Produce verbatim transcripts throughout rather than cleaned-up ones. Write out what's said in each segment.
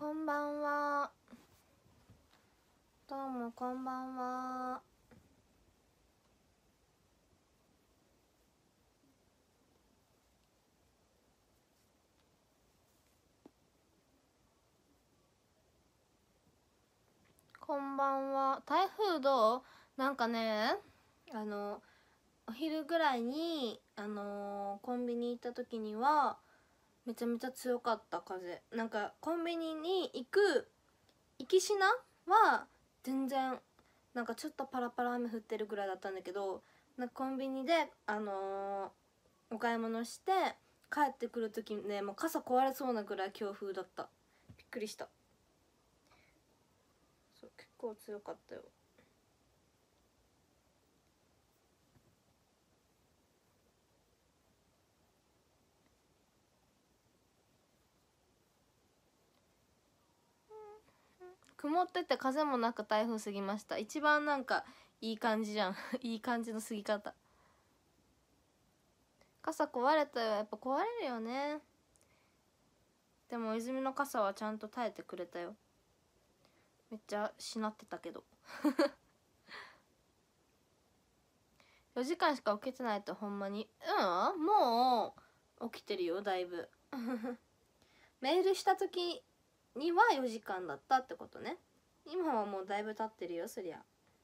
こんばんは。どうもこんばんは。こんばんは。台風どう？なんかね、あのお昼ぐらいにあのーコンビニ行った時にはめちゃめちゃ強かった風。なんかコンビニに行く行きしなは全然なんかちょっとパラパラ雨降ってるぐらいだったんだけど、なんかコンビニであのーお買い物して帰ってくる時ね、もう傘壊れそうなぐらい強風だった。びっくりした。そう、結構強かったよ。曇ってて風もなく台風過ぎました。一番なんかいい感じじゃんいい感じの過ぎ方。傘壊れたよ。やっぱ壊れるよね。でも泉の傘はちゃんと耐えてくれたよ。めっちゃしなってたけどよじかんしか起きてないとほんまに。うん、もう起きてるよだいぶメールした時にはよじかんだったってことね。今はもうだいぶ経ってるよ、そりゃ。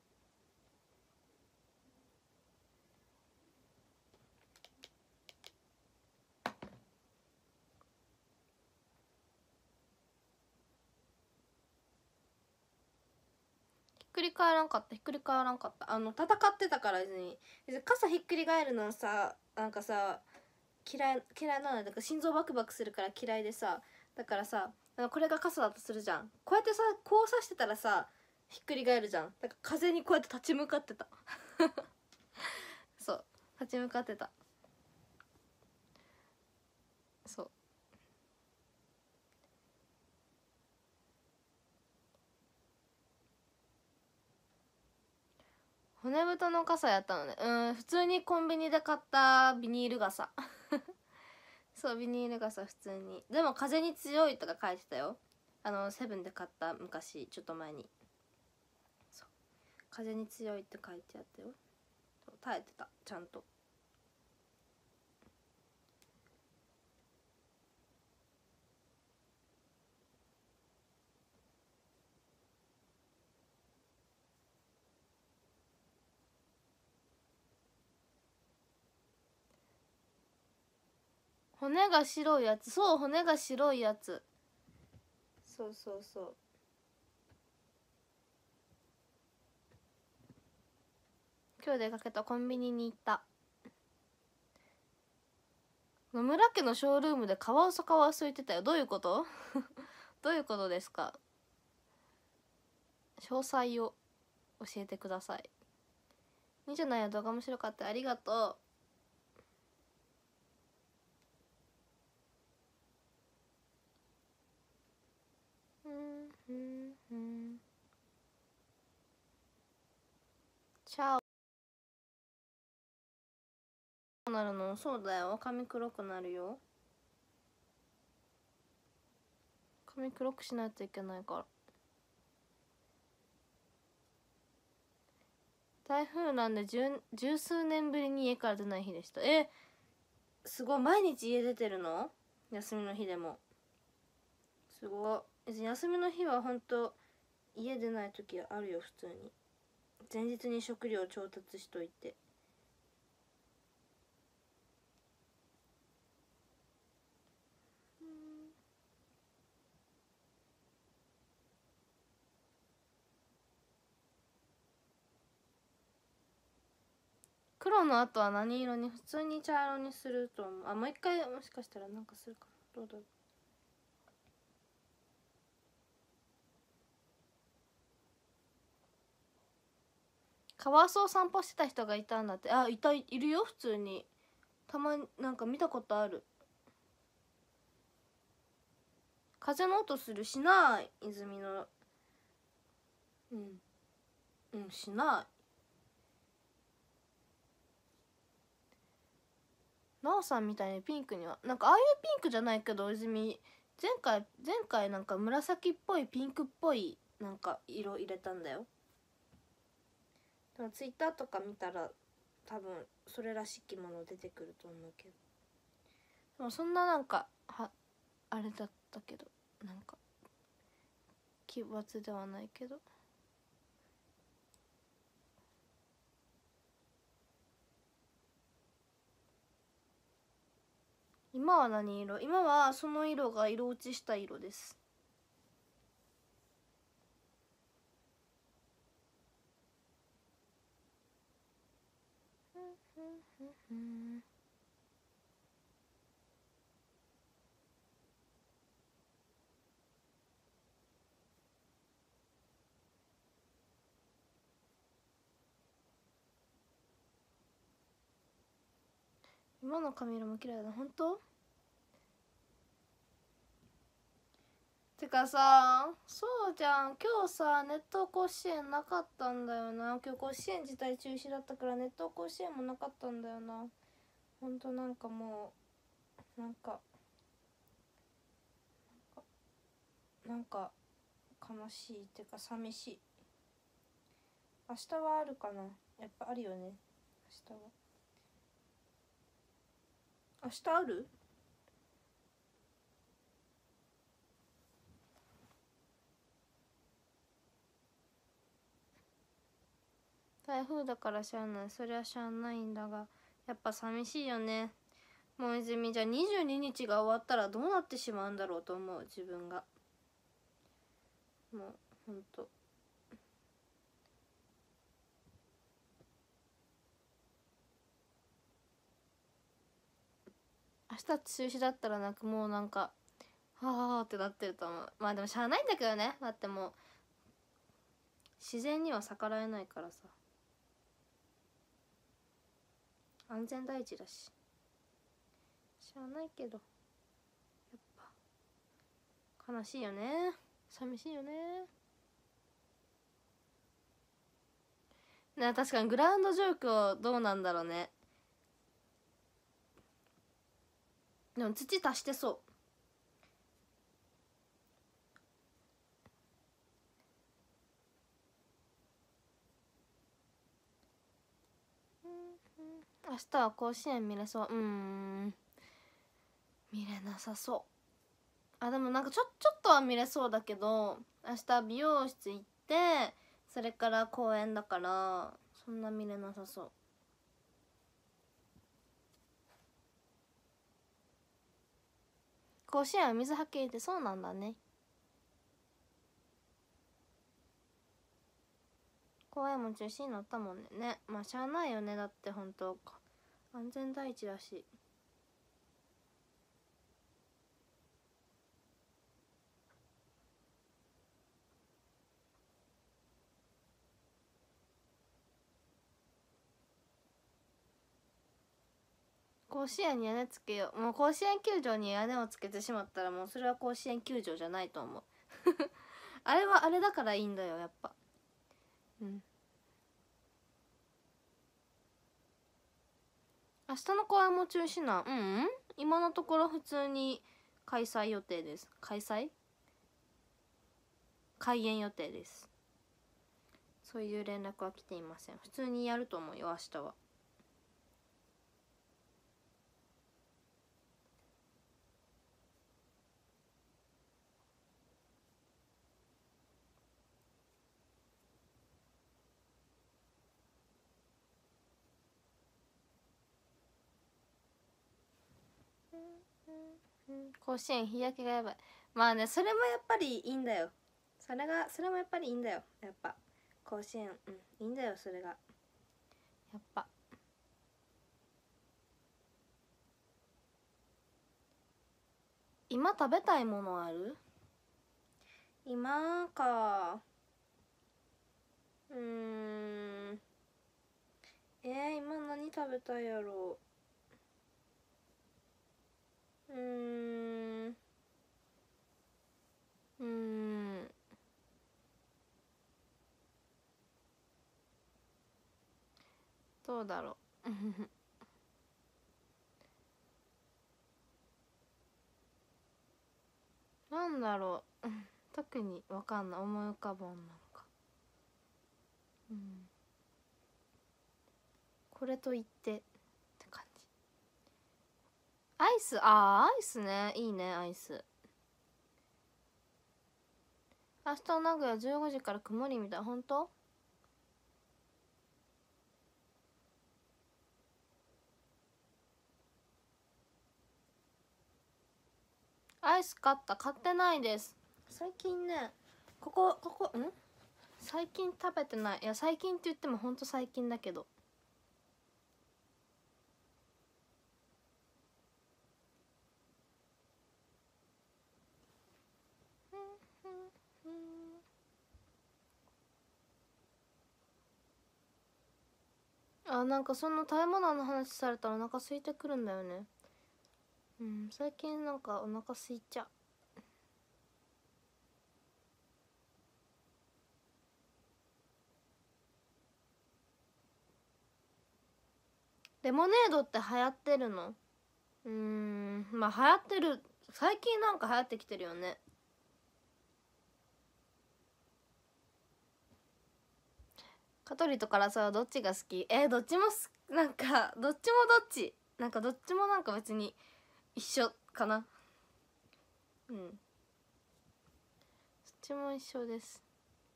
ひっくり返らんかった、ひっくり返らんかった。あの戦ってたから別に別に傘ひっくり返るのさ、なんかさ嫌い嫌いなの。だから心臓バクバクするから嫌いでさ、だからさ、これが傘だとするじゃん。こうやってさこう刺してたらさひっくり返るじゃん。だから風にこうやって立ち向かってたそう立ち向かってた。そう、骨太の傘やったのね。うん、普通にコンビニで買ったビニール傘そう、ビニール傘普通に。でも風に強いとか書いてたよ。あのセブンで買った昔ちょっと前に。そう、風に強いって書いてあったよ。耐えてたちゃんと。骨が白いやつ。そう、骨が白いやつ。そうそうそう。今日出かけたコンビニに行った。野村家のショールームでカワウソカワウソ言ってたよ。どういうことどういうことですか。詳細を教えてください。いいじゃないよ、動画面白かった。ありがとう。うんうんうん。チャオなるの？そうだよ、髪黒くなるよ。髪黒くしないといけないから。台風なんで十十数年ぶりに家から出ない日でした。え、すごい。毎日家出てるの？休みの日でも。すごい。休みの日はほんと家出ない時あるよ。普通に前日に食料調達しといて。黒の後は何色に？普通に茶色にすると思う。あ、もう一回もしかしたらなんかするかな。どうだろう。カワウソを散歩してた人がいたんだって。あ、いた、いるよ普通に。たまになんか見たことある。風の音する？しない。泉の、うんうん、しない。なおさんみたいにピンクにはなんかああいうピンクじゃないけど、泉前回前回なんか紫っぽいピンクっぽいなんか色入れたんだよ。でもツイッターとか見たら多分それらしきもの出てくると思うけど、でもそんななんかはあれだったけど、なんか奇抜ではないけど。今は何色？今はその色が色落ちした色です。今の髪色も綺麗だ。本当？てかさ、そうじゃん、今日さ熱湯甲子園なかったんだよな。今日甲子園自体中止だったから熱湯甲子園もなかったんだよな。ほんとなんかもうなんかなんか悲しいってか寂しい。明日はあるかな。やっぱあるよね、明日は。明日ある？台風だからしゃあない。そりゃしゃあないんだが、やっぱ寂しいよね。もう泉、じゃあにじゅうににちが終わったらどうなってしまうんだろうと思う、自分が。もうほんと明日中止だったらなんかもうなんかはあってなってると思う。まあでもしゃあないんだけどね。だってもう自然には逆らえないからさ、安全第一だししゃあないけど、やっぱ悲しいよね、寂しいよね。ね、確かにグラウンド状況どうなんだろうね。でも土足してそう。明日は甲子園見れそう。うーん、見れなさそう。あ、でもなんかちょちょっとは見れそうだけど、明日美容室行ってそれから公園だからそんな見れなさそう。甲子園は水はけってそうなんだね。公園も中止になったもんね。ね、まあしゃあないよね。だって本当安全第一だし。甲子園に屋根つけよう。もう甲子園球場に屋根をつけてしまったらもうそれは甲子園球場じゃないと思うあれはあれだからいいんだよ、やっぱ。うん。明日の公演も中止な。うん、うん、今のところ普通に開催予定です。開催開演予定です。そういう連絡は来ていません。普通にやると思うよ、明日は。甲子園日焼けがやばい。まあね、それもやっぱりいいんだよ。それがそれもやっぱりいいんだよ、やっぱ甲子園。うん、いいんだよ、それがやっぱ。今食べたいものある？今か。うーん、えー、今何食べたいやろう。うーんうーんどうだろうなんだろう特にわかんない、思い浮かばんなのか。うん、これといってって感じ。アイス、あーアイスね、いいねアイス。明日名古屋じゅうごじから曇りみたい。ほんと？アイス買った？買ってないです。最近ね、ここここん最近食べてない。いや最近って言ってもほんと最近だけど。あ、なんかその食べ物の話されたらお腹空いてくるんだよね。うん、最近なんかお腹空いちゃう。レモネードって流行ってるの？うーん、まあ流行ってる。最近なんか流行ってきてるよね。カトリとからさ、どっちが好き？えー、どっちもすなんかどっちもどっちなんかどっちもなんか別に一緒かな。うん、どっちも一緒です。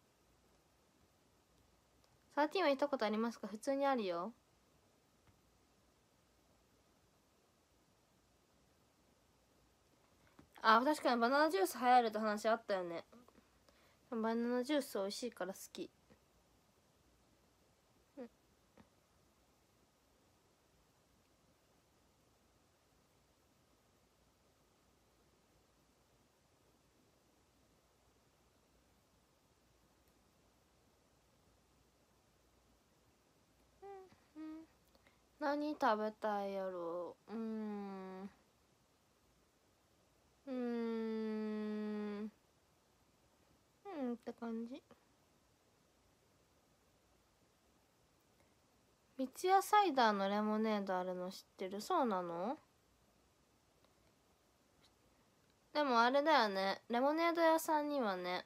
サーティーンは行ったことありますか？普通にあるよ。あ、確かにバナナジュース流行るって話あったよね。バナナジュース美味しいから好き。何食べたいやろう。うーんうーんうんって感じ。三ツ矢サイダーのレモネードあるの知ってる？そうなの？でもあれだよね、レモネード屋さんにはね、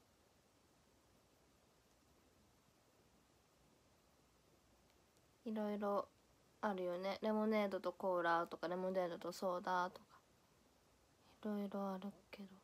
いろいろあるよね。レモネードとコーラとかレモネードとソーダとかいろいろあるけど。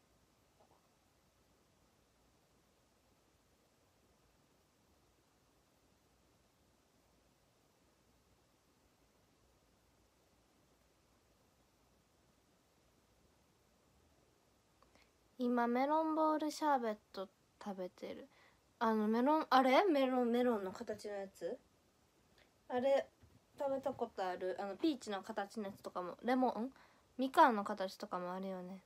今メロンボールシャーベット食べてる。あのメロン、あれメロンメロンの形のやつ、あれ食べたことある。あのピーチの形のやつとかも、レモンみかんの形とかもあるよね。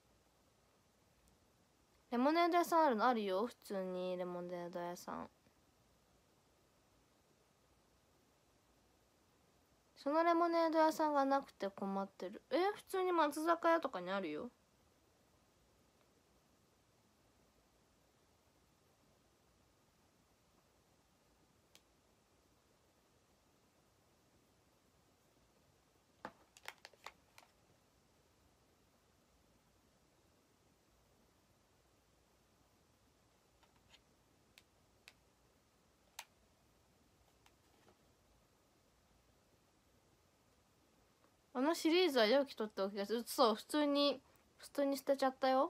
レモネード屋さんあるの？あるよ、普通にレモネード屋さん。そのレモネード屋さんがなくて困ってる。え、普通に松坂屋とかにあるよ。あのシリーズは容器取っておきがち。そう、普通に普通に捨てちゃったよ。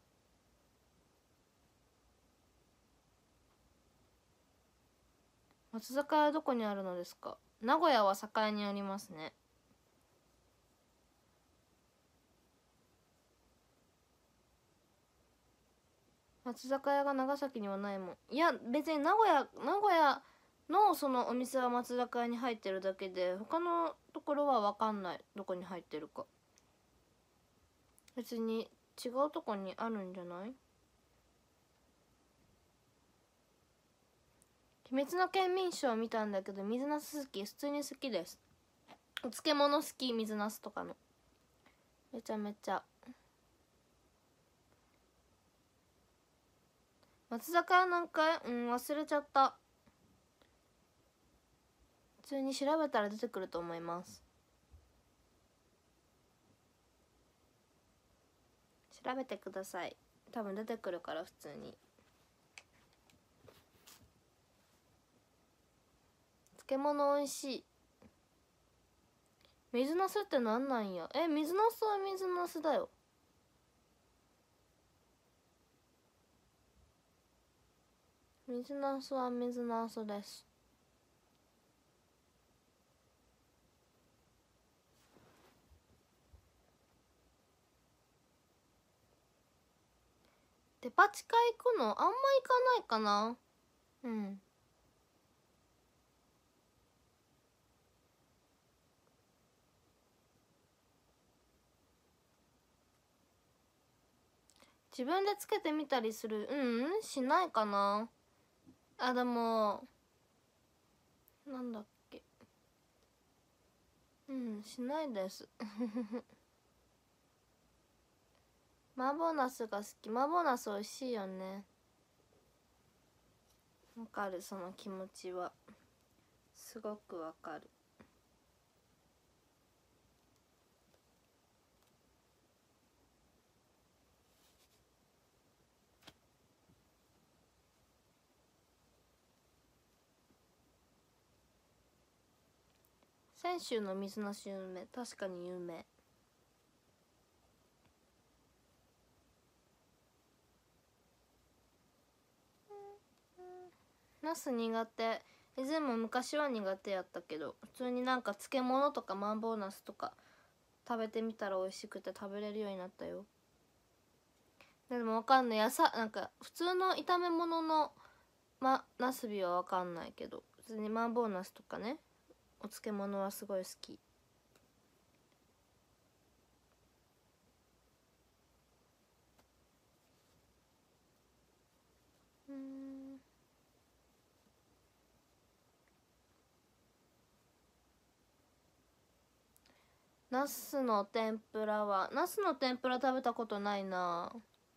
松坂屋どこにあるのですか？名古屋は栄にありますね。松坂屋が長崎にはないもん。いや別に名古屋名古屋のそのお店は松坂屋に入ってるだけで、他のところは分かんない、どこに入ってるか。別に違うとこにあるんじゃない？鬼滅の剣民賞見たんだけど、水なす好き。普通に好きです。お漬物好き、水なすとかの。めちゃめちゃ。松坂屋なんかうん忘れちゃった。普通に調べたら出てくると思います。 調べてください。多分出てくるから普通に。漬物おいしい。水なすってなんなんや。え、水なすは水なすだよ。水なすは水なすです。デパ地下行くのあんま行かないかな。うん。自分でつけてみたりする。うんしないかな。あ、でもなんだっけ、うんしないです麻婆ナスが好き。麻婆ナス美味しいよね。わかる、その気持ちはすごくわかる。泉州の水なし有名。確かに有名。ナス苦手。以前も昔は苦手やったけど、普通になんか漬物とか麻婆ナスとか食べてみたら美味しくて食べれるようになったよ。でもわかんない。やさなんか普通の炒め物のまナスビはわかんないけど、普通に麻婆ナスとかね、お漬物はすごい好き。うん。ナスの天ぷらはナスの天ぷら食べたことないな。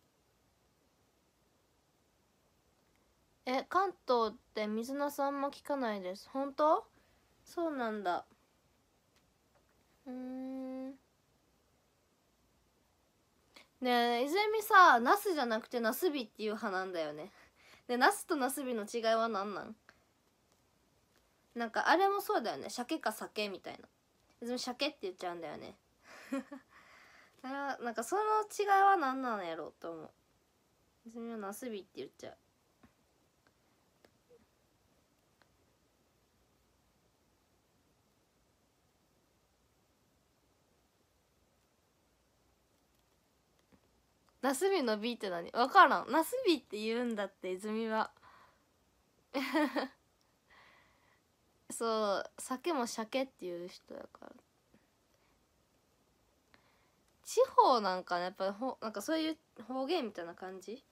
え、関東って水なすあんま聞かないです。本当？そうなんだ。うーん。ねえ泉さ、ナスじゃなくてナスビっていう派なんだよね。でナスとナスビの違いは何なん？なんかあれもそうだよね。鮭か酒みたいな。泉鮭って言っちゃうんだよねあれはなんかその違いは何なんやろうと思う。泉はナスビって言っちゃう。ナスビのビって何？分からん。ナスビって言うんだって泉はそう、酒も鮭っていう人やから。地方なんかね、やっぱりほなんかそういう方言みたいな感じ。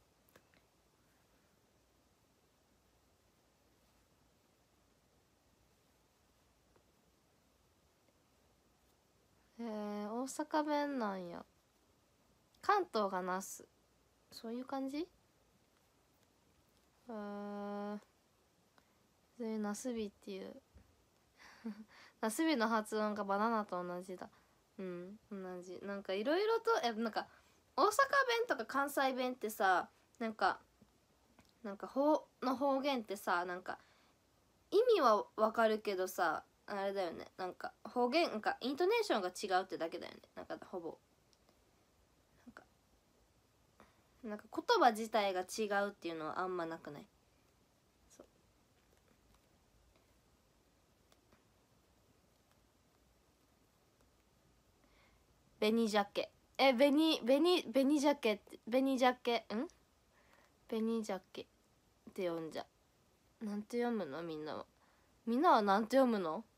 へえ、大阪弁なんや。関東がナス、そういう感じ。へえ、そういうナスビっていうナスビの発音がバナナと同じだ。うん、同じ。なんかいろいろとえなんか大阪弁とか関西弁ってさ、なんかなんか方の方言ってさ、なんか意味はわかるけどさ、あれだよね、なんか方言なんかイントネーションが違うってだけだよね。なんかほぼなんかなんか言葉自体が違うっていうのはあんまなくない？そう、紅鮭。え、紅紅紅鮭って紅鮭ん紅鮭って読んじゃ。なんて読むのみんなは。みんなはなんて読むの？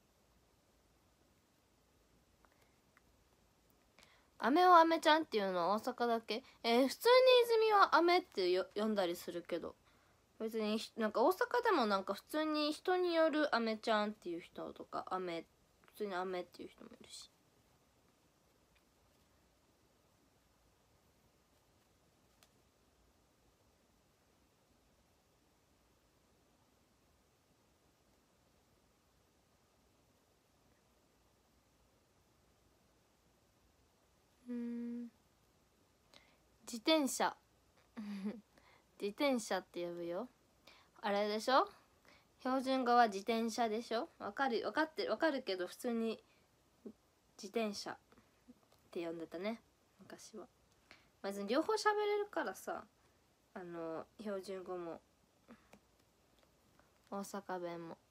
飴を飴ちゃんっていうのは大阪だけ？えー、普通に泉は飴ってよ読んだりするけど、別になんか大阪でもなんか普通に人による飴ちゃんっていう人とか、飴普通に飴っていう人もいるし。うーん、 自転車自転車って呼ぶよ。あれでしょ、標準語は自転車でしょ。わかる、わかってる、わかるけど普通に自転車って呼んでたね昔は。別に両方喋れるからさ、あの標準語も大阪弁も。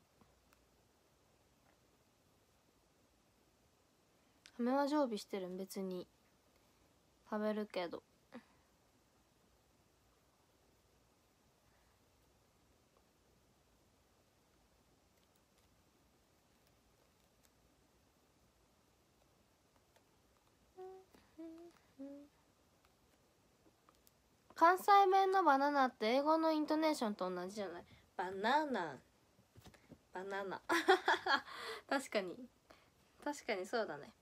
飴は常備してるん、別に食べるけど。関西弁のバナナって英語のイントネーションと同じじゃない？バナナバナナ確かに確かにそうだね。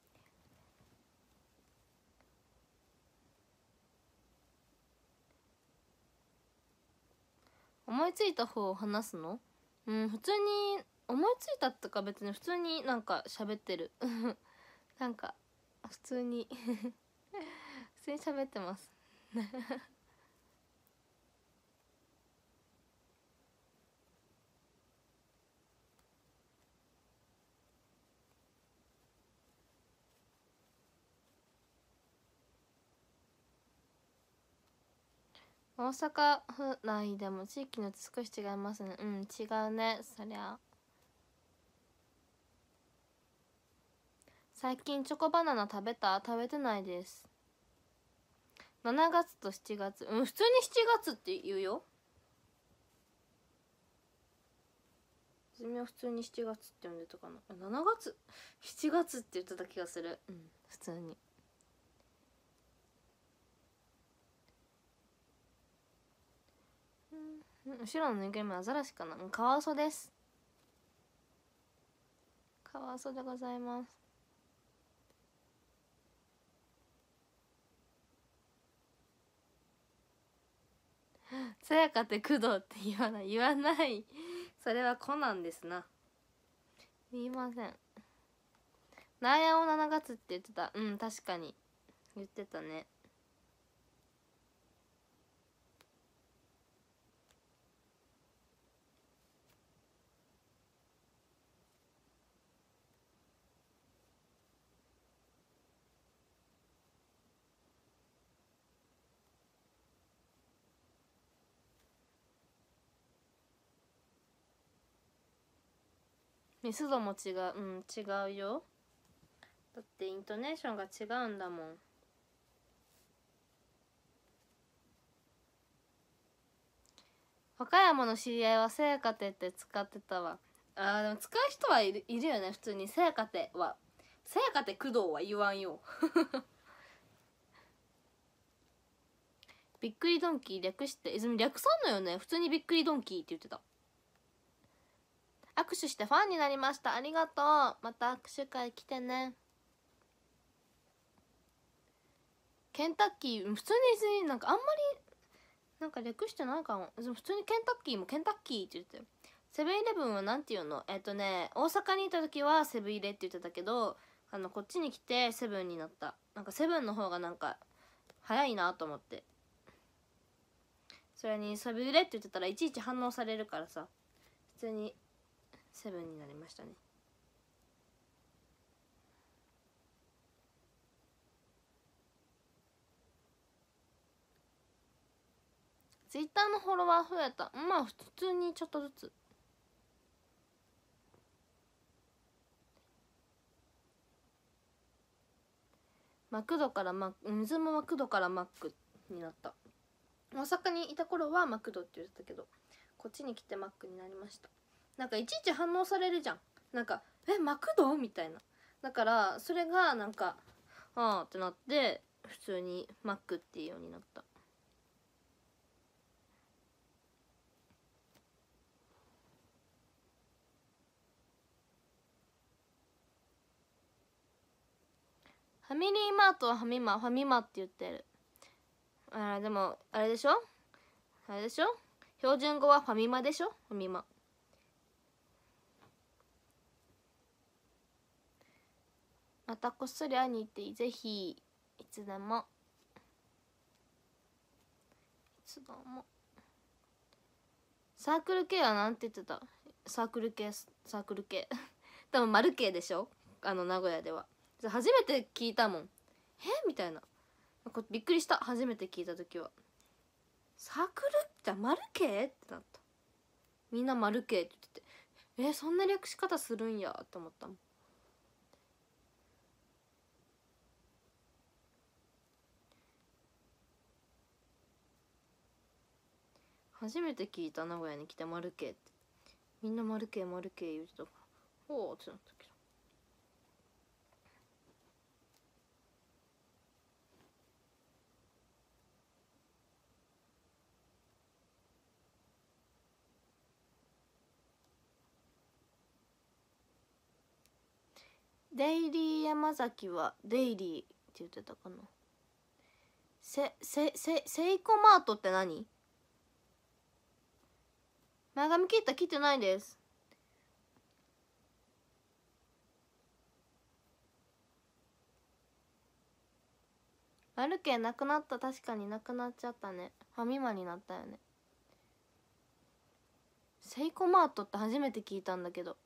思いついた方を話すの？うん、普通に思いついたとか別に普通になんか喋ってるなんか普通に普通に喋ってます大阪府内でも地域によって少し違いますね。うん、違うね、そりゃ。最近チョコバナナ食べた？食べてないです。しちがつとしちがつ、うん、普通にしちがつって言うよ。泉は普通にしちがつって呼んでたかな。しちがつしちがつって言ってた気がする。うん、普通に。うん、後ろのぬいぐるみはアザラシかな。うん、カワウソです。カワウソでございます。さやかって工藤って言わない言わないそれはコナンですな。言いません。ナヤをしちがつって言ってた。うん、確かに言ってたね。ミスドも違う。うん、違うよ。だってイントネーションが違うんだもん。和歌山の知り合いはせやかてって使ってたわ。あー、でも使う人はいる、いるよね普通に。せやかては、せやかて工藤は言わんよびっくりドンキー略して泉略さんのよね。普通にびっくりドンキーって言ってた。握手してファンになりました。ありがとう。また握手会来てね。ケンタッキー普通になんかあんまりなんか略してないかも。普通にケンタッキーもケンタッキーって言ってたよ。セブンイレブンはなんていうの？えっとね、大阪にいた時はセブンイレって言ってたけど、あのこっちに来てセブンになった。なんかセブンの方がなんか早いなと思って。それにセブンイレって言ってたらいちいち反応されるからさ、普通にセブンになりましたね。ツイッターのフォロワー増えた。まあ普通にちょっとずつ。マクドからマック、水もマクドからマックになった。大阪にいた頃はマクドって言ってたけど、こっちに来てマックになりました。なんかいちいち反応されるじゃん。なんかえマクドみたいな。だからそれがなんかあーってなって普通にマックっていうようになった。ファミリーマートはファミマファミマって言ってる。あでもあれでしょ、あれでしょ、標準語はファミマでしょ。ファミマ。またこっそり会いに行ってぜひいつでも。 すどうも。サークル系はなんて言ってた？サークル系、サークル系多分丸系でしょ、あの名古屋では。初めて聞いたもん。えみたいな、びっくりした。初めて聞いた時はサークルじゃ丸系ってなった。みんな丸系って言ってて、えそんな略し方するんやって思ったもん。初めて聞いた、名古屋に来て丸系って。みんな丸系丸系言うてたから、ほうってなったけど。デイリー山崎はデイリーって言ってたかな。せ、せ、せ、セイコマートって何？前髪切った？切ってないです。丸系なくなった。確かになくなっちゃったね。ファミマになったよね。セイコマートって初めて聞いたんだけど。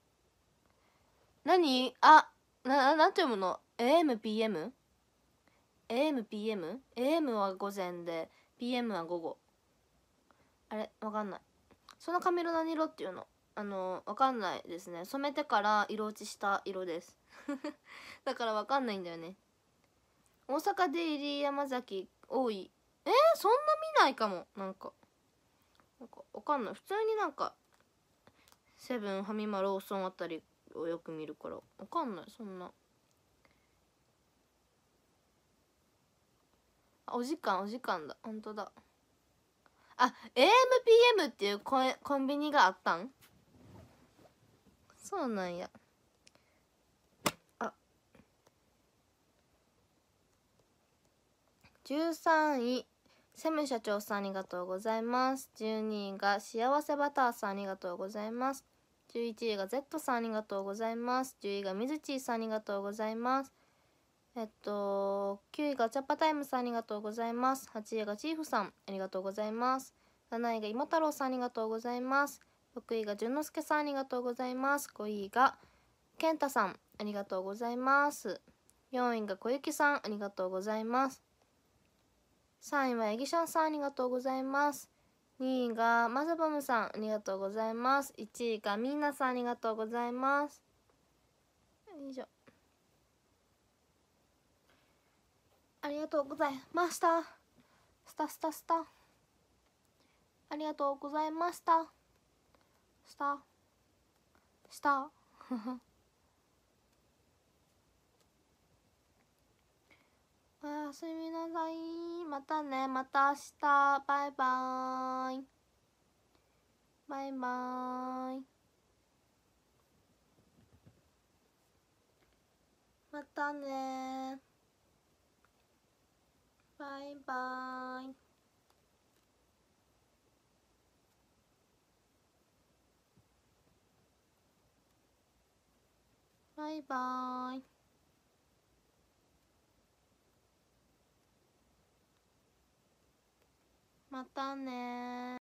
何？あ、な、なんて読むの？ エーエム、ピーエム？ エーエム、ピーエム？ エーエム は午前で ピーエム は午後。あれわかんない。その髪色何色っていうの？あのわかんないですね。染めてから色落ちした色ですだからわかんないんだよね。大阪デイリー山崎多い。えー、そんな見ないかも。なんかなんかわかんない。普通になんかセブン、ファミマ、ローソンあたりをよく見るからわかんない。そんな。あ、お時間お時間だ。ほんとだ。あ、エーエムピーエム っていうコンコンビニがあったん？そうなんや。あ、じゅうさんいセム社長さんありがとうございます。じゅうにいが幸せバターさんありがとうございます。じゅういちいが Z さんありがとうございます。じゅういがみずちーさんありがとうございます。えっときゅういがチャッパタイムさんありがとうございます。はちいがチーフさんありがとうございます。なないが今太郎さんありがとうございます。ろくいが淳之介さんありがとうございます。ごいが健太さんありがとうございます。よんいが小雪さんありがとうございます。さんいはエギシャンさんありがとうございます。にいがマザボムさんありがとうございます。いちいがみんなさんありがとうございます。よいしょ。ありがとうございました。スタスタスタ。ありがとうございました。スタスタおやすみなさい。またね。また明日。バイバーイ。バイバーイ。またね。バイバーイ。バイバーイ。またね。